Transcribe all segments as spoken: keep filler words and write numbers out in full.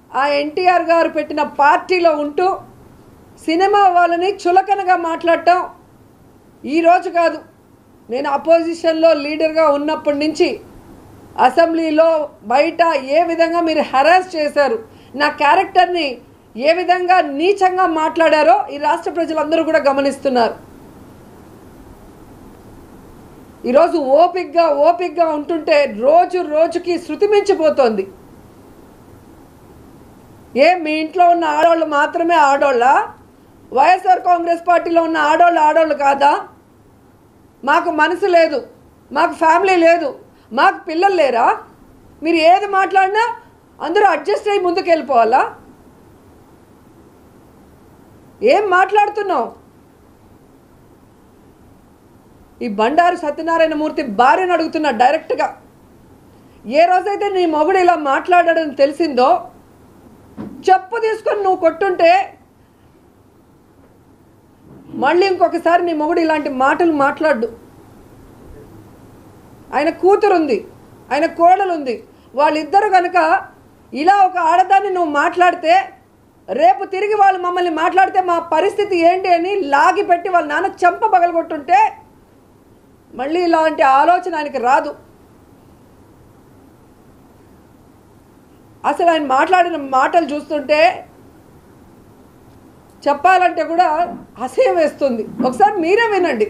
ఆ ఎన్టీఆర్ గారు పెట్టిన పార్టీలో ఉంటూ సినిమా వాళ్ళని చులకనగా మాట్లాడటం ఈరోజు కాదు, నేను అపోజిషన్లో లీడర్గా ఉన్నప్పటి నుంచి అసెంబ్లీలో బయట ఏ విధంగా మీరు హెరాస్ చేశారు, నా క్యారెక్టర్ని ఏ విధంగా నీచంగా మాట్లాడారో ఈ రాష్ట్ర ప్రజలందరూ కూడా గమనిస్తున్నారు. ఈరోజు ఓపిక్గా ఓపిక్గా ఉంటుంటే రోజు రోజుకి శృతి మించిపోతోంది. ఏ మీ ఇంట్లో ఉన్న ఆడవాళ్ళు మాత్రమే ఆడోళ్ళ? వైఎస్ఆర్ కాంగ్రెస్ పార్టీలో ఉన్న ఆడవాళ్ళు ఆడవాళ్ళు కాదా? మాకు మనసు లేదు, మాకు ఫ్యామిలీ లేదు, మాకు పిల్లలు లేరా? మీరు ఏది మాట్లాడినా అందరూ అడ్జస్ట్ అయ్యి ముందుకు వెళ్ళిపోవాలా? ఏం మాట్లాడుతున్నావు? ఈ బండారు సత్యనారాయణ మూర్తి భార్యను అడుగుతున్నా డైరెక్ట్గా, ఏ రోజైతే నీ మొగుడు ఇలా మాట్లాడాడని తెలిసిందో చెప్పు తీసుకొని నువ్వు కొట్టుంటే మళ్ళీ ఇంకొకసారి నీ మొగుడు ఇలాంటి మాటలు మాట్లాడు. ఆయన కూతురుంది, ఆయన కోడలుంది, వాళ్ళిద్దరు కనుక ఇలా ఒక ఆడదాన్ని నువ్వు మాట్లాడితే రేపు తిరిగి వాళ్ళు మమ్మల్ని మాట్లాడితే మా పరిస్థితి ఏంటి అని లాగి పెట్టి వాళ్ళ నాన్న చెంప పగలగొట్టుంటే మళ్ళీ ఇలాంటి ఆలోచన ఆయనకి రాదు. అసలు ఆయన మాట్లాడిన మాటలు చూస్తుంటే చెప్పాలంటే కూడా అసహ్యం వేస్తుంది. ఒకసారి మీరే వినండి.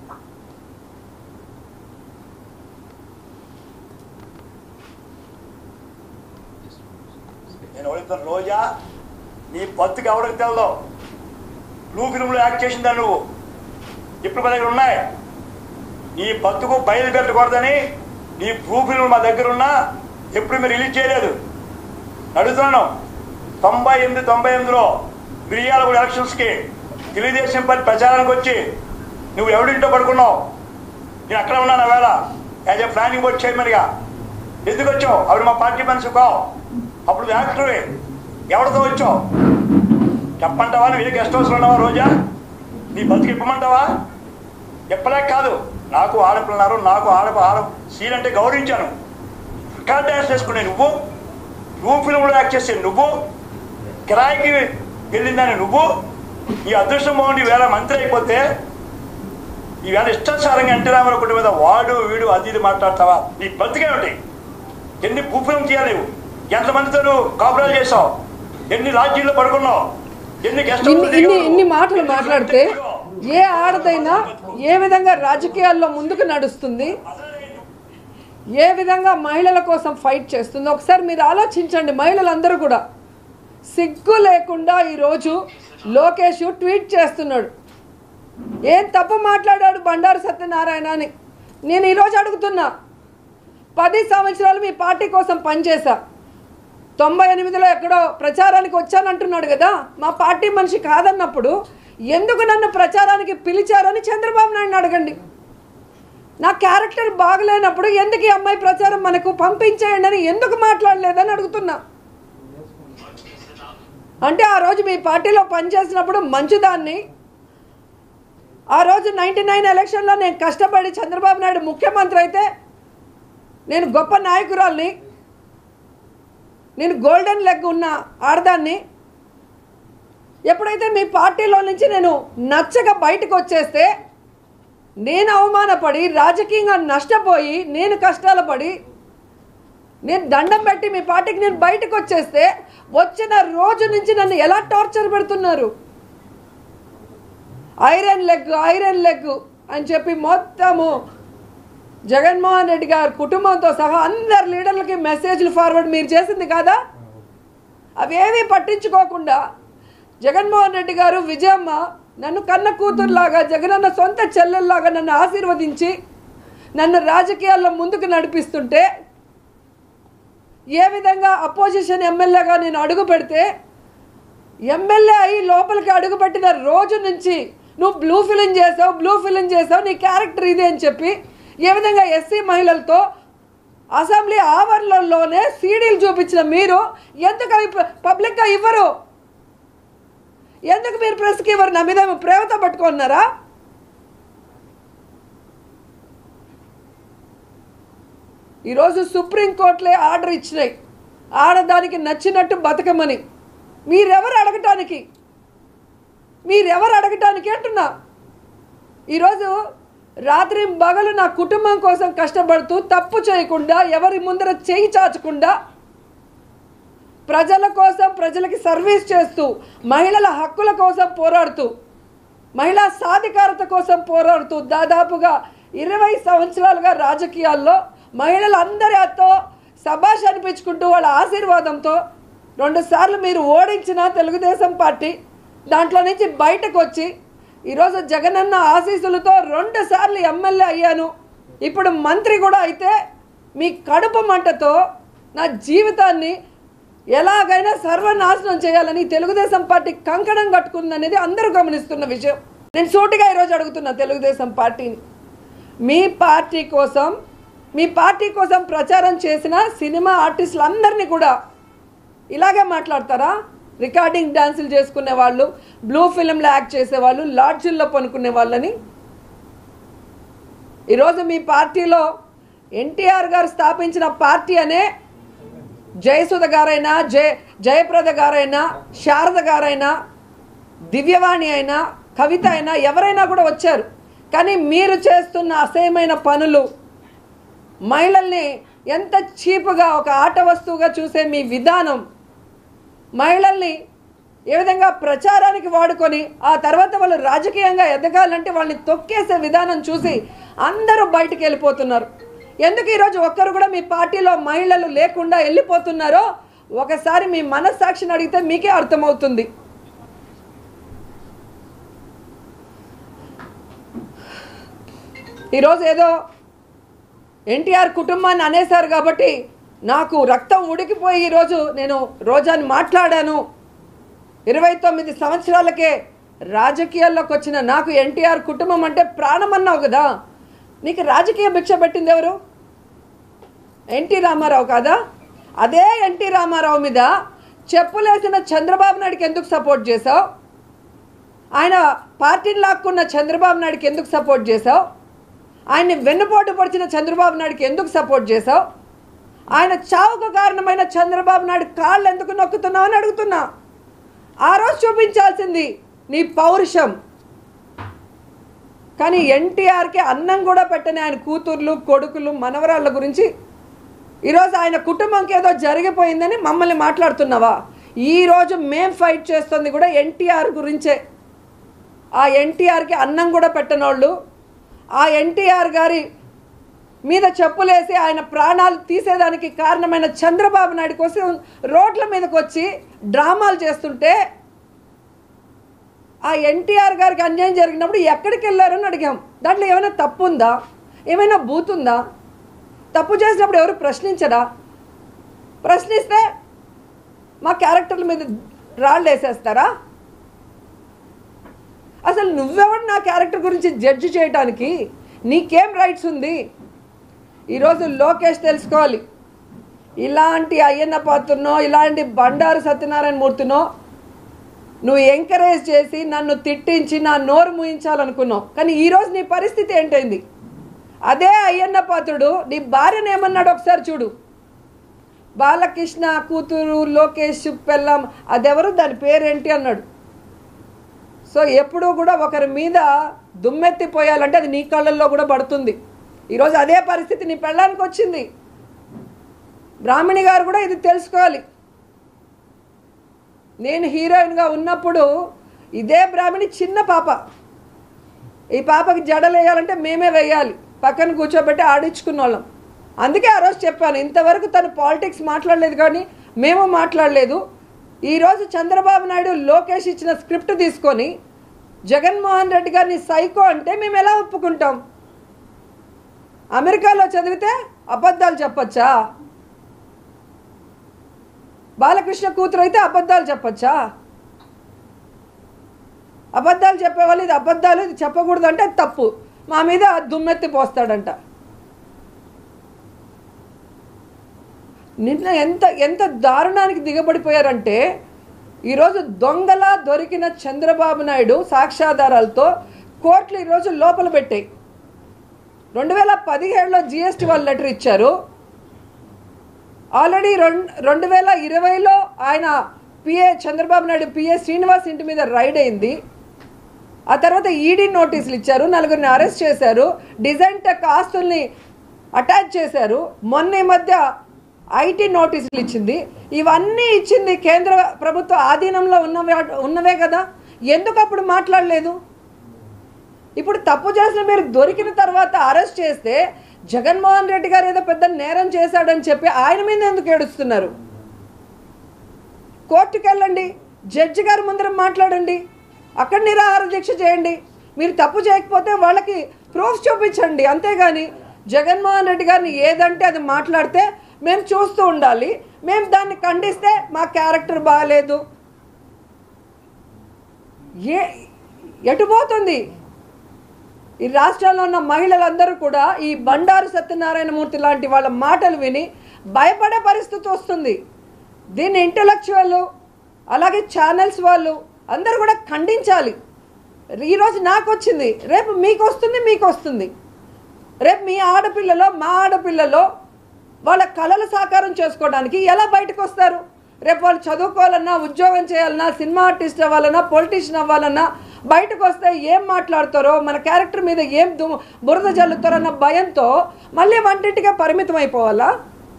నేను అడుగుతాను, రోజా నీ బతుకు ఎవరికి తెలదో? బ్లూ ఫిల్మ్లో యాక్ట్ చేసిందా నువ్వు? ఇప్పుడు మా దగ్గర ఉన్నాయి. నీ బతుకు బయలు పెట్టకూడదని నీ బ్లూ ఫిల్మ్ మా దగ్గర ఉన్నా ఎప్పుడు మీరు రిలీజ్ చేయలేదు. అడుగుతున్నాను, తొంభై ఎనిమిది తొంభై ఎనిమిదిలో మిర్యాలగూడ ఎలక్షన్స్కి తెలుగుదేశం పార్టీ ప్రచారానికి వచ్చి నువ్వు ఎవడింటో పడుకున్నావు. నేను అక్కడ ఉన్నాను వేళ యాజ్ ఏ ప్లానింగ్ బోర్డ్ చైర్మన్గా. ఎందుకు వచ్చావు? అప్పుడు మా పార్టీ మనిషి కావు, అప్పుడు యాక్టరే. ఎవరితో వచ్చావు చెప్పంటావా? నువ్వు ఏ గెస్ట్ హౌస్లో ఉన్నావా? రోజా నీ బతుకు ఇప్పమంటావా? చెప్పలేక కాదు, నాకు ఆడపిల్లన్నారు, నాకు ఆడ ఆడ సీన్ అంటే గౌరవించాను. రికార్డ్ డ్యాన్స్ చేసుకునే నువ్వు, బ్లూ ఫిల్మ్లో యాక్ట్ చేసే నువ్వు, కిరాయికి వెళ్ళిందని నువ్వు, ఈ అదృష్టం బాగుండి వేళ మంత్రి అయిపోతే ఈవేళ ఇష్టాచారంగా ఎన్టీ రామారావు కుటుంబం మీద వాడు వీడు అది ఇది మాట్లాడతావా? నీ బతుకేమిటి? ఎన్ని బ్లూ ఫిల్మ్ చేయాలి నువ్వు? ఎంతమందితో నువ్వు కాపురాలు చేసావు? ఎన్ని లాడ్జీల్లో పడుకున్నావు? ఎన్ని గెస్ట్ ఇన్ని మాటలు మాట్లాడితే ఏ ఆడదైనా ఏ విధంగా రాజకీయాల్లో ముందుకు నడుస్తుంది, ఏ విధంగా మహిళల కోసం ఫైట్ చేస్తుందో ఒకసారి మీరు ఆలోచించండి. మహిళలందరూ కూడా సిగ్గు లేకుండా ఈరోజు లోకేష్ ట్వీట్ చేస్తున్నాడు. ఏం తప్పు మాట్లాడాడు బండారు సత్యనారాయణ అని నేను ఈరోజు అడుగుతున్నా. పది సంవత్సరాలు మీ పార్టీ కోసం పనిచేశా, తొంభై ఎనిమిదిలో ఎక్కడో ప్రచారానికి వచ్చానంటున్నాడు కదా. మా పార్టీ మనిషి కాదన్నప్పుడు ఎందుకు నన్ను ప్రచారానికి పిలిచారని చంద్రబాబు నాయుడు అడగండి. నా క్యారెక్టర్ బాగలేనప్పుడు ఎందుకు ఈ అమ్మాయి ప్రచారం మనకు పంపించేయండి అని ఎందుకు మాట్లాడలేదని అడుగుతున్నా. అంటే ఆ రోజు మీ పార్టీలో పనిచేసినప్పుడు మంచిదాన్ని, ఆ రోజు నైంటీ నైన్ ఎలక్షన్లో నేను కష్టపడి చంద్రబాబు నాయుడు ముఖ్యమంత్రి అయితే నేను గొప్ప నాయకురాల్ని, నేను గోల్డెన్ లెగ్ ఉన్న ఆడదాన్ని. ఎప్పుడైతే మీ పార్టీలో నుంచి నేను నచ్చక బయటకు వచ్చేస్తే నేను అవమానపడి రాజకీయంగా నష్టపోయి నేను కష్టాలు పడి నేను దండం పెట్టి మీ పార్టీకి నేను బయటకు వచ్చేస్తే వచ్చిన రోజు నుంచి నన్ను ఎలా టార్చర్ పెడుతున్నారు. ఐరన్ లెగ్ ఐరన్ లెగ్ అని చెప్పి మొత్తము జగన్మోహన్ రెడ్డి గారి కుటుంబంతో సహా అందరు లీడర్లకి మెసేజ్లు ఫార్వర్డ్ మీరు చేసింది కాదా? అవేమీ పట్టించుకోకుండా జగన్మోహన్ రెడ్డి గారు విజయమ్మ నన్ను కన్న కూతురులాగా జగనన్న సొంత చెల్లెల్లాగా నన్ను ఆశీర్వదించి నన్ను రాజకీయాల్లో ముందుకు నడిపిస్తుంటే ఏ విధంగా అపోజిషన్ ఎమ్మెల్యేగా నేను అడుగు పెడితే ఎమ్మెల్యే అయ్యి లోపలికి అడుగుపెట్టిన రోజు నుంచి నువ్వు బ్లూ ఫిలిం చేసావు బ్లూ ఫిలిం చేసావు నీ క్యారెక్టర్ ఇదే అని చెప్పి ఏ విధంగా ఎస్సీ మహిళలతో అసెంబ్లీ ఆవరణలోనే సీడీలు చూపించిన మీరు ఎందుకు అవి పబ్లిక్గా ఇవ్వరు? ఎందుకు మీరు ప్రెస్కి ఇవ్వరు? నా మీద ప్రేమతో పట్టుకున్నారా? ఈరోజు సుప్రీంకోర్టులే ఆర్డర్ ఇచ్చినాయి ఆడదానికి నచ్చినట్టు బతకమని. మీరెవరు అడగటానికి? మీరెవరు అడగటానికి అంటున్నా. ఈరోజు రాత్రి పగలు నా కుటుంబం కోసం కష్టపడుతూ తప్పు చేయకుండా, ఎవరి ముందర చేయి చాచకుండా, ప్రజల కోసం ప్రజలకి సర్వీస్ చేస్తూ, మహిళల హక్కుల కోసం పోరాడుతూ, మహిళా సాధికారత కోసం పోరాడుతూ దాదాపుగా ఇరవై సంవత్సరాలుగా రాజకీయాల్లో మహిళలందరితో శభాష్ అనిపించుకుంటూ వాళ్ళ ఆశీర్వాదంతో రెండుసార్లు మీరు ఓడించిన తెలుగుదేశం పార్టీ దాంట్లో నుంచి బయటకు వచ్చి ఈరోజు జగనన్న ఆశీస్సులతో రెండు సార్లు ఎమ్మెల్యే అయ్యాను, ఇప్పుడు మంత్రి కూడా అయితే మీ కడుపు మంటతో నా జీవితాన్ని ఎలాగైనా సర్వనాశనం చేయాలని తెలుగుదేశం పార్టీ కంకణం కట్టుకుందనేది అందరూ గమనిస్తున్న విషయం. నేను సూటిగా ఈరోజు అడుగుతున్నా తెలుగుదేశం పార్టీని, మీ పార్టీ కోసం మీ పార్టీ కోసం ప్రచారం చేసిన సినిమా ఆర్టిస్టులందరినీ కూడా ఇలాగే మాట్లాడతారా? రికార్డింగ్ డాన్సులు చేసుకునే వాళ్ళు, బ్లూ ఫిల్మ్లో యాక్ట్ చేసేవాళ్ళు, లాడ్జిల్లో పనుకునే వాళ్ళని. ఈరోజు మీ పార్టీలో ఎన్టీఆర్ గారు స్థాపించిన పార్టీ అనే జయసుధ గారైనా, జయ జయప్రద గారైనా, శారద గారైనా, దివ్యవాణి అయినా, కవిత అయినా ఎవరైనా కూడా వచ్చారు. కానీ మీరు చేస్తున్న అసహ్యమైన పనులు, మహిళల్ని ఎంత చీపుగా ఒక ఆట వస్తువుగా చూసే మీ విధానం, మహిళల్ని ఏ విధంగా ప్రచారానికి వాడుకొని ఆ తర్వాత వాళ్ళు రాజకీయంగా ఎదగాలంటే వాళ్ళని తొక్కేసే విధానం చూసి అందరూ బయటికి వెళ్ళిపోతున్నారు. ఎందుకు ఈరోజు ఒక్కరు కూడా మీ పార్టీలో మహిళలు లేకుండా వెళ్ళిపోతున్నారో ఒకసారి మీ మనస్సాక్షిని అడిగితే మీకే అర్థమవుతుంది. ఈరోజు ఏదో ఎన్టీఆర్ కుటుంబాన్ని అనేశారు కాబట్టి నాకు రక్తం ఉడికిపోయి ఈరోజు నేను రోజాని మాట్లాడాను. ఇరవై తొమ్మిది సంవత్సరాలకే రాజకీయాల్లోకి వచ్చిన నాకు ఎన్టీఆర్ కుటుంబం అంటే ప్రాణం అన్నావు కదా. నీకు రాజకీయ భిక్ష పెట్టింది ఎవరు? ఎన్టీ రామారావు కాదా? అదే ఎన్టీ రామారావు మీద చెప్పులేసిన చంద్రబాబు నాయుడుకి ఎందుకు సపోర్ట్ చేశావు? ఆయన పార్టీని లాక్కున్న చంద్రబాబు నాయుడుకి ఎందుకు సపోర్ట్ చేశావు? ఆయన్ని వెన్నుపోటు పొడిచిన చంద్రబాబు నాయుడుకి ఎందుకు సపోర్ట్ చేశావు? ఆయన చావుకు కారణమైన చంద్రబాబు నాయుడు కాళ్ళు ఎందుకు నొక్కుతున్నావు అని అడుగుతున్నా. ఆ రోజు చూపించాల్సింది నీ పౌరుషం. కానీ ఎన్టీఆర్కి అన్నం కూడా పెట్టని ఆయన కూతుర్లు, కొడుకులు, మనవరాళ్ళ గురించి ఈరోజు ఆయన కుటుంబంకి ఏదో జరిగిపోయిందని మమ్మల్ని మాట్లాడుతున్నావా? ఈరోజు మేం ఫైట్ చేస్తుంది కూడా ఎన్టీఆర్ గురించే. ఆ ఎన్టీఆర్కి అన్నం కూడా పెట్టనోళ్ళు, ఆ ఎన్టీఆర్ గారి మీద చెప్పులేసి ఆయన ప్రాణాలు తీసేదానికి కారణమైన చంద్రబాబు నాయుడు కోసం రోడ్ల మీదకి వచ్చి డ్రామాలు చేస్తుంటే ఆ ఎన్టీఆర్ గారికి అన్యాయం జరిగినప్పుడు ఎక్కడికి వెళ్ళారని అడిగాం. దాంట్లో ఏమైనా తప్పు ఉందా? ఏమైనా బూతుందా? తప్పు చేసినప్పుడు ఎవరు ప్రశ్నించరా? ప్రశ్నిస్తే మా క్యారెక్టర్ల మీద రాళ్ళు వేసేస్తారా? అసలు నువ్వెవడు నా క్యారెక్టర్ గురించి జడ్జి చేయడానికి? నీకేం రైట్స్ ఉంది? ఈరోజు లోకేష్ తెలుసుకోవాలి, ఇలాంటి అయ్యన్న పాత్రనో ఇలాంటి బండారు సత్యనారాయణ మూర్తినో నువ్వు ఎంకరేజ్ చేసి నన్ను తిట్టించి నా నోరు మూయించాలనుకున్నావు. కానీ ఈరోజు నీ పరిస్థితి ఏంటైంది? అదే అయ్యన్న పాత్రుడు నీ భార్యను ఏమన్నాడు ఒకసారి చూడు. బాలకృష్ణ కూతురు లోకేష్ పెళ్ళం అదెవరు, దాని పేరేంటి అన్నాడు. సో ఎప్పుడూ కూడా ఒకరి మీద దుమ్మెత్తిపోయాలంటే అది నీ కళ్ళల్లో కూడా పడుతుంది. ఈరోజు అదే పరిస్థితి నీ పెళ్ళానికి వచ్చింది. బ్రాహ్మణి గారు కూడా ఇది తెలుసుకోవాలి. నేను హీరోయిన్గా ఉన్నప్పుడు ఇదే బ్రాహ్మణి చిన్న పాప, ఈ పాపకి జడలు వేయాలంటే మేమే వేయాలి, పక్కన కూర్చోబెట్టి ఆడించుకున్న వాళ్ళం. అందుకే ఆ రోజు చెప్పాను, ఇంతవరకు తను పాలిటిక్స్ మాట్లాడలేదు కానీ మేము మాట్లాడలేదు. ఈరోజు చంద్రబాబు నాయుడు లోకేష్ ఇచ్చిన స్క్రిప్ట్ తీసుకొని జగన్మోహన్ రెడ్డి గారిని సైకో అంటే మేము ఎలా ఒప్పుకుంటాం? అమెరికాలో చదివితే అబద్ధాలు చెప్పచ్చా? బాలకృష్ణ కూతురు అయితే అబద్ధాలు చెప్పచ్చా? అబద్ధాలు చెప్పేవాళ్ళు ఇది అబద్ధాలు ఇది చెప్పకూడదు అంటే తప్పు, మా మీద దుమ్మెత్తి పోస్తాడంట. నిన్న ఎంత ఎంత దారుణానికి దిగబడిపోయారంటే ఈరోజు దొంగలా దొరికిన చంద్రబాబు నాయుడు సాక్ష్యాధారాలతో కోర్టులు ఈరోజు లోపల పెట్టాయి. రెండు వేల పదిహేడులో జిఎస్టీ వాళ్ళు లెటర్ ఇచ్చారు. ఆల్రెడీ రెండు రెండు వేల ఇరవైలో ఆయన పిఏ చంద్రబాబు నాయుడు పిఏ శ్రీనివాస్ ఇంటి మీద రైడ్ అయింది. ఆ తర్వాత ఈడీ నోటీసులు ఇచ్చారు, నలుగురిని అరెస్ట్ చేశారు, డిజైన్ టెక్ ఆస్తుల్ని అటాచ్ చేశారు. మొన్న ఈ మధ్య ఐటీ నోటీసులు ఇచ్చింది. ఇవన్నీ ఇచ్చింది కేంద్ర ప్రభుత్వ ఆధీనంలో ఉన్నవే ఉన్నవే కదా. ఎందుకు అప్పుడు మాట్లాడలేదు? ఇప్పుడు తప్పు చేసిన మీరు దొరికిన తర్వాత అరెస్ట్ చేస్తే జగన్మోహన్ రెడ్డి గారు ఏదో పెద్ద నేరం చేశాడని చెప్పి ఆయన మీద ఎందుకు ఏడుస్తున్నారు? కోర్టుకు వెళ్ళండి, జడ్జి గారి ముందర మాట్లాడండి, అక్కడ నిరాహార దీక్ష చేయండి. మీరు తప్పు చేయకపోతే వాళ్ళకి ప్రూఫ్ చూపించండి. అంతేగాని జగన్మోహన్ రెడ్డి గారిని ఏదంటే అది మాట్లాడితే మేము చూస్తూ ఉండాలి, మేము దాన్ని ఖండిస్తే మా క్యారెక్టర్ బాగాలేదు. ఏ ఎటుపోతుంది ఈ రాష్ట్రంలో ఉన్న మహిళలందరూ కూడా ఈ బండారు సత్యనారాయణమూర్తి లాంటి వాళ్ళ మాటలు విని భయపడే పరిస్థితి వస్తుంది. దీన్ని ఇంటెలెక్చువల్ అలాగే ఛానల్స్ వాళ్ళు అందరూ కూడా ఖండించాలి. ఈరోజు నాకు వచ్చింది, రేపు మీకు వస్తుంది, మీకు వస్తుంది. రేపు మీ ఆడపిల్లలో మా ఆడపిల్లలో వాళ్ళ కళలు సాకారం చేసుకోవడానికి ఎలా బయటకు వస్తారు? రేపు వాళ్ళు చదువుకోవాలన్నా, ఉద్యోగం చేయాలన్నా, సినిమా ఆర్టిస్ట్ అవ్వాలన్నా, పొలిటీషియన్ అవ్వాలన్నా బయటకు వస్తే ఏం మాట్లాడతారో, మన క్యారెక్టర్ మీద ఏం దు బురద జల్లుతారన్న భయంతో మళ్ళీ వంటింటిగా పరిమితం అయిపోవాలా?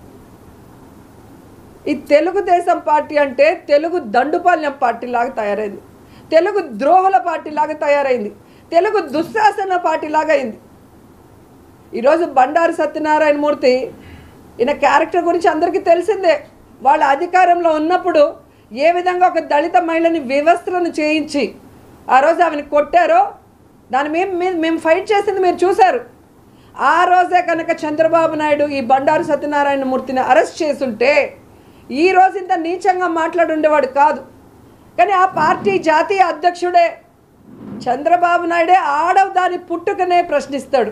ఈ తెలుగుదేశం పార్టీ అంటే తెలుగు దండుపాల్యం పార్టీ లాగా తయారైంది, తెలుగు ద్రోహుల పార్టీ లాగా తయారైంది, తెలుగు దుశ్శాసన పార్టీ లాగా అయింది. ఈరోజు బండారు సత్యనారాయణమూర్తి ఈయన క్యారెక్టర్ గురించి అందరికీ తెలిసిందే. వాళ్ళ అధికారంలో ఉన్నప్పుడు ఏ విధంగా ఒక దళిత మహిళని వివస్త్రను చేయించి ఆ రోజు ఆమెను కొట్టారో దాని మేము మేము ఫైట్ చేసింది మీరు చూశారు. ఆ రోజే కనుక చంద్రబాబు నాయుడు ఈ బండారు సత్యనారాయణమూర్తిని అరెస్ట్ చేసుంటే ఈ రోజు ఇంత నీచంగా మాట్లాడుండేవాడు కాదు. కానీ ఆ పార్టీ జాతీయ అధ్యక్షుడే చంద్రబాబు నాయుడే ఆడవ దాని పుట్టుకనే ప్రశ్నిస్తాడు.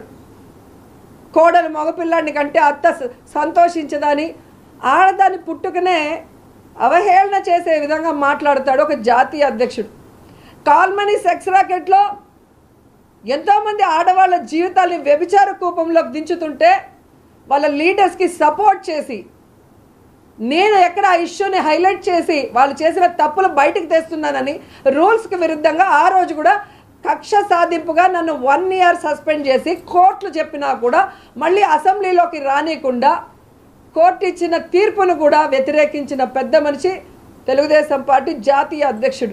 కోడలు మగపిల్లాడిని కంటే అత్త సంతోషించదని ఆడదాని పుట్టుకనే అవహేళన చేసే విధంగా మాట్లాడతాడు ఒక జాతీయ అధ్యక్షుడు. కాల్మనీ సెక్స్ రాకెట్లో ఎంతోమంది ఆడవాళ్ళ జీవితాన్ని వ్యభిచార కూపంలోకి దించుతుంటే వాళ్ళ లీడర్స్కి సపోర్ట్ చేసి నేను ఎక్కడ ఆ ఇష్యూని హైలైట్ చేసి వాళ్ళు చేసిన తప్పులు బయటకు తెస్తున్నానని రూల్స్కి విరుద్ధంగా ఆ రోజు కూడా కక్ష సాధింపుగా నన్ను వన్ ఇయర్ సస్పెండ్ చేసి కోర్టులు చెప్పినా కూడా మళ్ళీ అసెంబ్లీలోకి రానియకుండా కోర్టు ఇచ్చిన తీర్పును కూడా వ్యతిరేకించిన పెద్ద మనిషి తెలుగుదేశం పార్టీ జాతీయ అధ్యక్షుడు.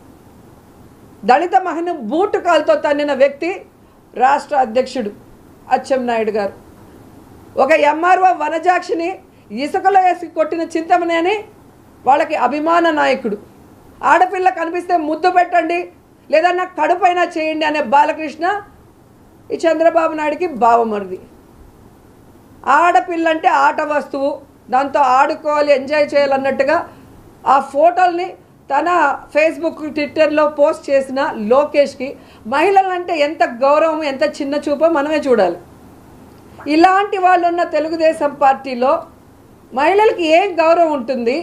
దళిత మహిళను బూటు కాలుతో తన్నిన వ్యక్తి రాష్ట్ర అధ్యక్షుడు అచ్చెన్నాయుడు గారు. ఒక ఎంఆర్ఓ వనజాక్షిని ఇసుకలో వేసి కొట్టిన చింతమనేని వాళ్ళకి అభిమాన నాయకుడు. ఆడపిల్ల కనిపిస్తే ముద్దు పెట్టండి లేదా నాకు కడుపైనా చేయండి అనే బాలకృష్ణ ఈ చంద్రబాబు నాయుడికి బావమరిది. ఆడపిల్ల అంటే ఆట వస్తువు, దాంతో ఆడుకోవాలి, ఎంజాయ్ చేయాలన్నట్టుగా ఆ ఫోటోల్ని తన ఫేస్బుక్ ట్విట్టర్లో పోస్ట్ చేసిన లోకేష్కి మహిళలంటే ఎంత గౌరవం, ఎంత చిన్న చూపో మనమే చూడాలి. ఇలాంటి వాళ్ళు ఉన్న తెలుగుదేశం పార్టీలో మహిళలకి ఏం గౌరవం ఉంటుంది?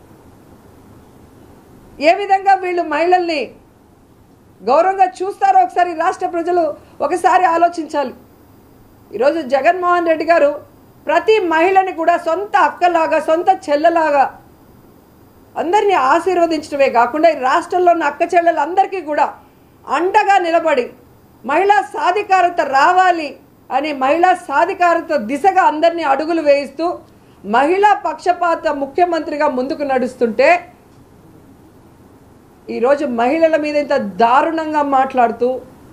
ఏ విధంగా వీళ్ళు మహిళల్ని గౌరవంగా చూస్తారో ఒకసారి రాష్ట్ర ప్రజలు ఒకసారి ఆలోచించాలి. ఈరోజు జగన్మోహన్ రెడ్డి గారు ప్రతి మహిళని కూడా సొంత అక్కలాగా, సొంత చెల్లెలాగా అందరినీ ఆశీర్వదించడమే కాకుండా ఈ రాష్ట్రంలో ఉన్న అక్క చెల్లెలందరికీ కూడా అండగా నిలబడి మహిళా సాధికారత రావాలి అని మహిళా సాధికారత దిశగా అందరినీ అడుగులు వేయిస్తూ మహిళా పక్షపాత ముఖ్యమంత్రిగా ముందుకు నడుస్తుంటే ఈరోజు మహిళల మీద ఇంత దారుణంగా మాట్లాడుతూ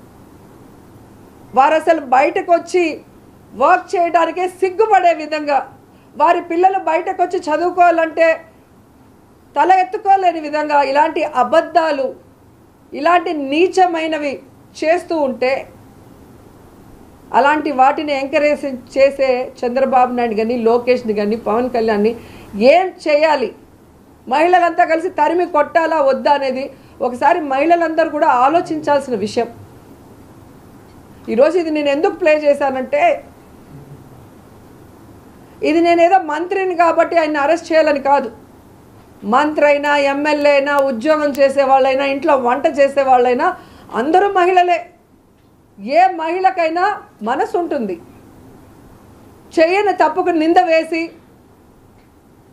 వారు అసలు బయటకు వచ్చి వర్క్ చేయడానికే సిగ్గుపడే విధంగా, వారి పిల్లలు బయటకు వచ్చి చదువుకోవాలంటే తల ఎత్తుకోలేని విధంగా ఇలాంటి అబద్ధాలు, ఇలాంటి నీచమైనవి చేస్తూ ఉంటే అలాంటి వాటిని ఎంకరేజ్ చేసే చంద్రబాబు నాయుడు కానీ, లోకేష్ని కానీ, పవన్ కళ్యాణ్ని ఏం చేయాలి, మహిళలంతా కలిసి తరిమి కొట్టాలా వద్దా అనేది ఒకసారి మహిళలందరూ కూడా ఆలోచించాల్సిన విషయం. ఈరోజు ఇది నేను ఎందుకు ప్లే చేశానంటే, ఇది నేనేదో మంత్రిని కాబట్టి ఆయన అరెస్ట్ చేయాలని కాదు. మంత్రి అయినా, ఎమ్మెల్యే అయినా, ఉద్యోగం చేసే వాళ్ళైనా, ఇంట్లో వంట చేసే వాళ్ళైనా అందరూ మహిళలే. ఏ మహిళకైనా మనసు ఉంటుంది. చేయని తప్పుకు నింద వేసి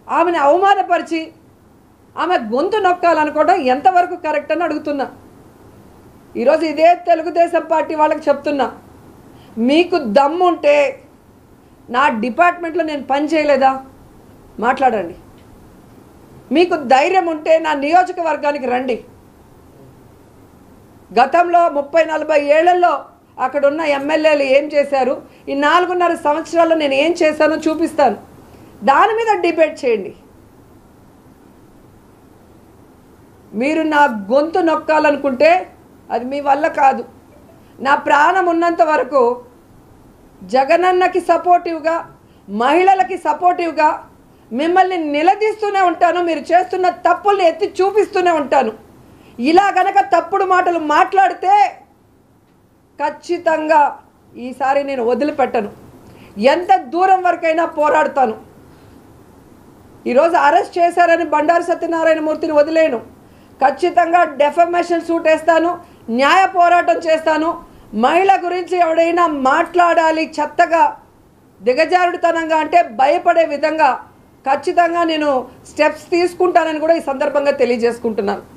ఆమెను అవమానపరిచి ఆమె గొంతు నొక్కాలనుకోవడం ఎంతవరకు కరెక్ట్ అని అడుగుతున్నా. ఈరోజు ఇదే తెలుగుదేశం పార్టీ వాళ్ళకి చెప్తున్నా, మీకు దమ్ముంటే నా డిపార్ట్మెంట్లో నేను పని చేయలేదా మాట్లాడండి. మీకు ధైర్యం ఉంటే నా నియోజకవర్గానికి రండి. గతంలో ముప్పై నలభై ఏళ్లలో అక్కడ ఉన్న ఎమ్మెల్యేలు ఏం చేశారు, ఈ నాలుగున్నర సంవత్సరాల్లో నేను ఏం చేశానో చూపిస్తాను. దాని మీద డిబేట్ చేయండి. మీరు నా గొంతు నొక్కాలనుకుంటే అది మీ వల్ల కాదు. నా ప్రాణం ఉన్నంత వరకు జగనన్నకి సపోర్టివ్గా, మహిళలకి సపోర్టివ్గా మిమ్మల్ని నిలదీస్తూనే ఉంటాను. మీరు చేస్తున్న తప్పుల్ని ఎత్తి చూపిస్తూనే ఉంటాను. ఇలా గనక తప్పుడు మాటలు మాట్లాడితే ఖచ్చితంగా ఈసారి నేను వదిలిపెట్టను. ఎంత దూరం వరకైనా పోరాడతాను. ఈరోజు అరెస్ట్ చేశారని బండారు సత్యనారాయణ మూర్తిని వదిలేను. ఖచ్చితంగా డెఫమేషన్ సూట్ వేస్తాను, న్యాయ పోరాటం చేస్తాను. మహిళ గురించి ఎవడైనా మాట్లాడాలి చెత్తగా, దిగజారుడుతనంగా అంటే భయపడే విధంగా ఖచ్చితంగా నేను స్టెప్స్ తీసుకుంటానని కూడా ఈ సందర్భంగా తెలియజేసుకుంటున్నాను.